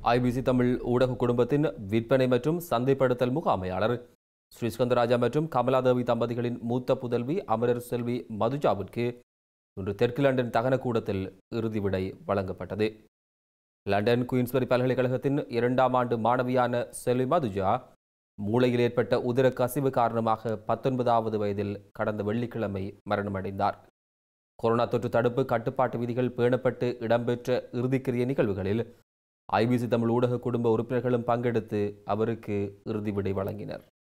IBC Tamil ஊடக குடும்பத்தின் விற்பனை மற்றும் சந்தைப்படுத்தல் முகாமையாளர் ஸ்ரீஸ்கந்தராஜா மற்றும் கமலாதேவி தம்பதிகளின் மூத்த புதல்வி அமரர் செல்வி மதுஜாவிற்கு இன்று தெற்கு லண்டன் தகனக்கூடத்தில் இறுதி விடை வழங்கப்பட்டது. லண்டன் குயின்ஸ்பரி பல்கலைக்கழகத்தின் 2ஆம் ஆண்டு மாணவியான செல்வி மதுஜா மூளையில் ஏற்பட்ட உதர கசிவு காரணமாக 19வது வயதில் கடந்த வெள்ளிக்கிழமை மரணமடைந்தார். கொரோனா தொற்று தடுப்பு கட்டுப்பாட்டு விதிகள் பேணப்பட்டு இடம்பெற்ற இறுதிக்கிரிய நிகழ்வுகளில் ஐபிசி தமிழ் ஊடக குடும்ப உறுப்பினர்களும் பங்கெடுத்து அவருக்கு இறுதி விடை வழங்கினர்.